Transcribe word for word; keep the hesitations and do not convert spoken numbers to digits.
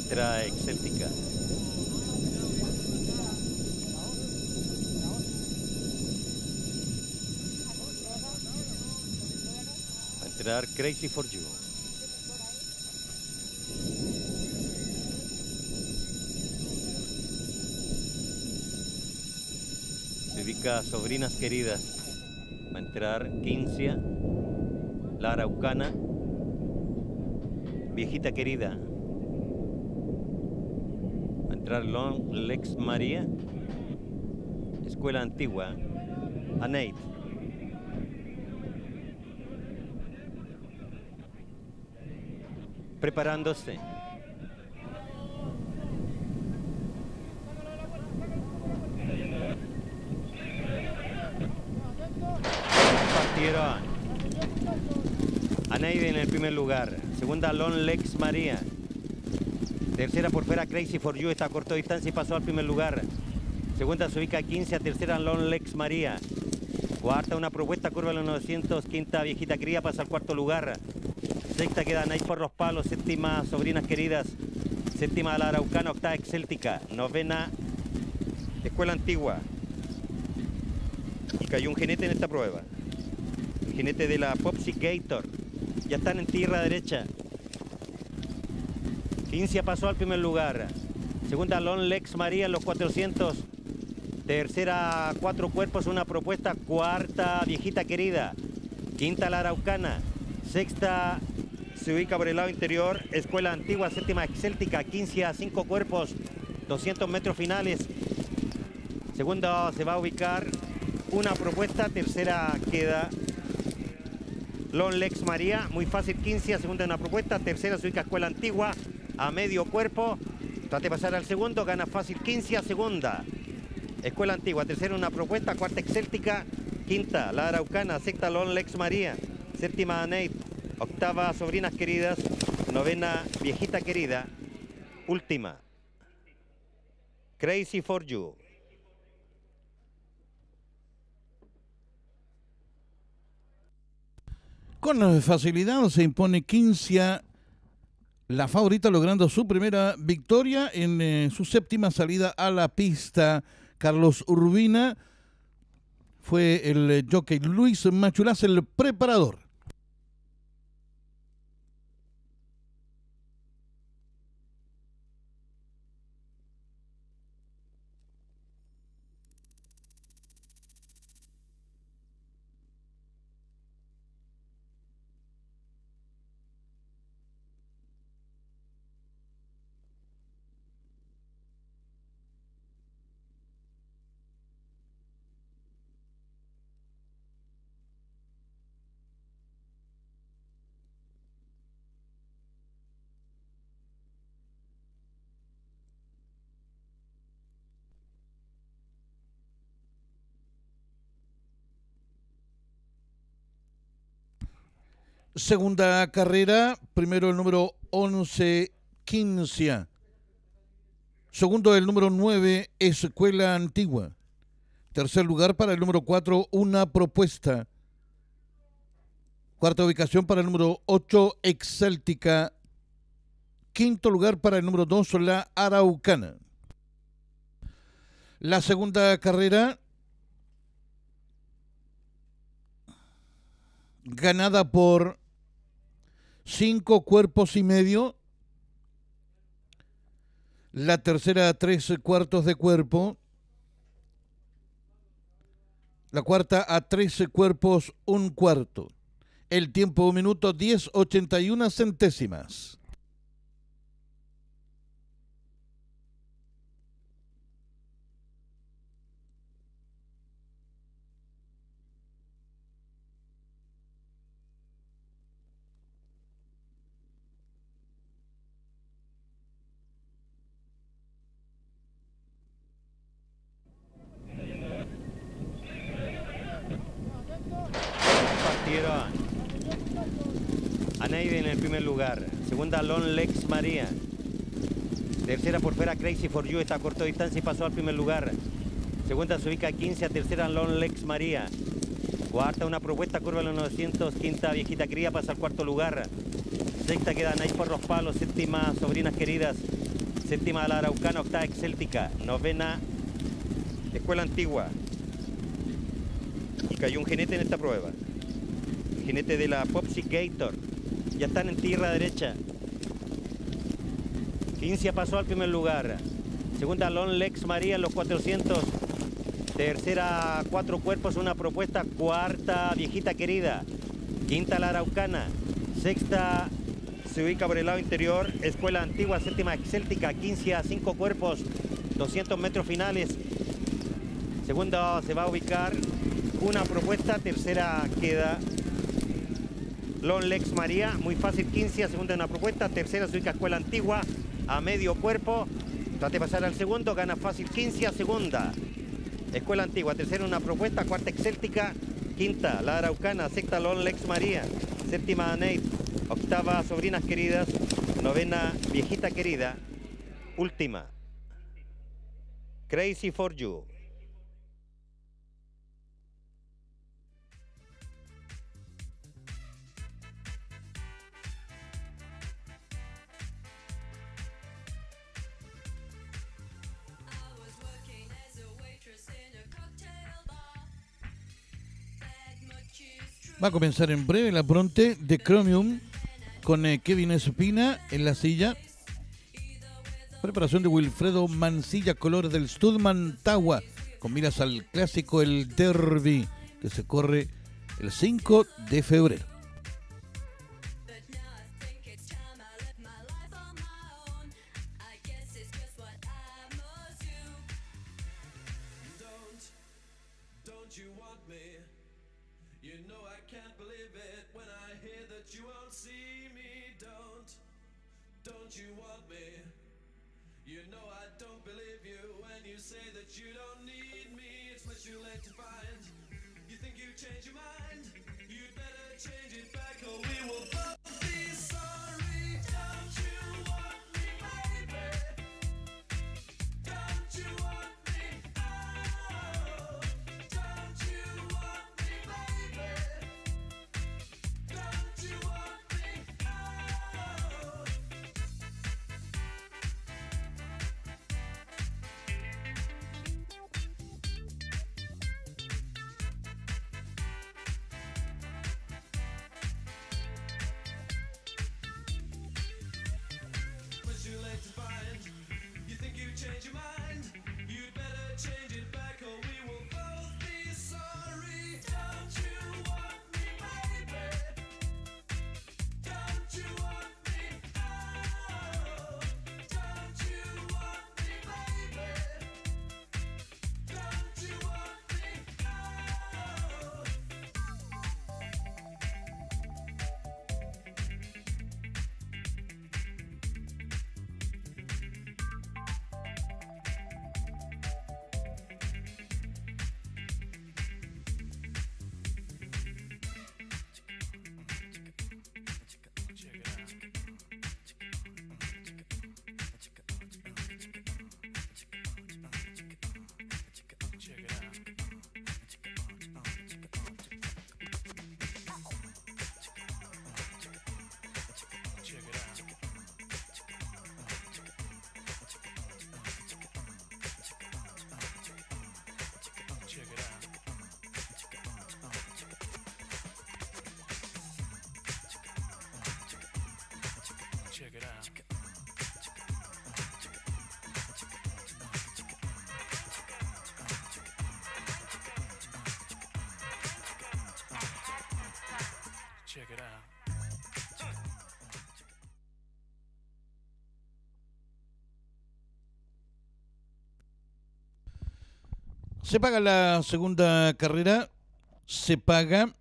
entrada excéltica. Va a entrar Crazy for You. Se ubica Sobrinas Queridas. Va a entrar Quincia, La Araucana, Viejita Querida. Va a entrar Long Legs María, Escuela Antigua, Aneid. Preparándose. Partieron. Aneid en el primer lugar. Segunda, Long Legs María. Tercera por fuera, Crazy for You. Está a corta distancia y pasó al primer lugar. Segunda se ubica quince. Tercera, Long Legs María. Cuarta, una propuesta, curva en los novecientos. Quinta, Viejita Querida, pasa al cuarto lugar. Sexta queda Aneid por los palos. Séptima, Sobrinas Queridas. Séptima, La Araucana. Octava, Excéltica. Novena, Escuela Antigua. Y cayó un jinete en esta prueba. El jinete de la Popsi Gator. Ya están en tierra derecha. Quincia pasó al primer lugar. Segunda, Long Legs María en los cuatrocientos. Tercera, Cuatro Cuerpos, una propuesta. Cuarta, Viejita Querida. Quinta, La Araucana. Sexta, se ubica por el lado interior, Escuela Antigua. Séptima, Excéltica. Quincia, Cinco Cuerpos, doscientos metros finales. Segunda se va a ubicar una propuesta. Tercera queda Long Legs María, muy fácil. Quincia, segunda una propuesta. Tercera se ubica Escuela Antigua a medio cuerpo. Trate de pasar al segundo, gana fácil Quincia. Segunda, Escuela Antigua. Tercera una propuesta. Cuarta, Excéltica. Quinta, La Araucana. Sexta, Long Legs María. Séptima, Aneid. Octava, Sobrinas Queridas. Novena, Viejita Querida. Última, Crazy for You. Con facilidad se impone Quincia, la favorita, logrando su primera victoria en eh, su séptima salida a la pista. Carlos Urbina fue el eh, jockey. Luis Machulás el preparador. Segunda carrera, primero el número once, Quincia. Segundo el número nueve, Escuela Antigua. Tercer lugar para el número cuatro, Una Propuesta. Cuarta ubicación para el número ocho, Excéltica. Quinto lugar para el número dos, La Araucana. La segunda carrera, ganada por cinco cuerpos y medio. La tercera, tres cuartos de cuerpo. La cuarta a trece cuerpos, un cuarto. El tiempo, un minuto, diez ochenta y una centésimas. Aneid en el primer lugar. Segunda, Long Legs María. Tercera por fuera, Crazy for You. Está a corta distancia y pasó al primer lugar. Segunda se ubica quince. Tercera, Long Legs María. Cuarta, una propuesta, curva en los novecientos. Quinta, Viejita Querida, pasa al cuarto lugar. Sexta queda Aneid por los palos. Séptima, Sobrinas Queridas. séptima la Araucana, octava Excéltica, novena Escuela Antigua. Y cayó un jinete en esta prueba. El jinete de la Popsi Gator. Ya están en tierra derecha. Quincia pasó al primer lugar. Segunda Lon Lex María en los cuatrocientos. Tercera Cuatro Cuerpos, una propuesta. Cuarta Viejita Querida. Quinta la Araucana. Sexta se ubica por el lado interior Escuela Antigua. Séptima Excéltica. Quincia Cinco Cuerpos. doscientos metros finales. Segunda se va a ubicar una propuesta. Tercera queda Lon Lex María. Muy fácil. Quincia. Segunda una propuesta. Tercera se ubica Escuela Antigua a medio cuerpo. Trate de pasar al segundo. Gana fácil Quincia. Segunda Escuela Antigua. Tercera una propuesta. Cuarta Excéltica. Quinta la Araucana. Sexta Lon Lex María. Séptima Nate. Octava Sobrinas Queridas. Novena Viejita Querida. Última Crazy for You. Va a comenzar en breve la Bronte de Chromium con eh, Kevin Espina en la silla. Preparación de Wilfredo Mancilla, colores del Studman Tawa, con miras al clásico el Derby, que se corre el cinco de febrero. Check it out. Se paga la segunda carrera, se paga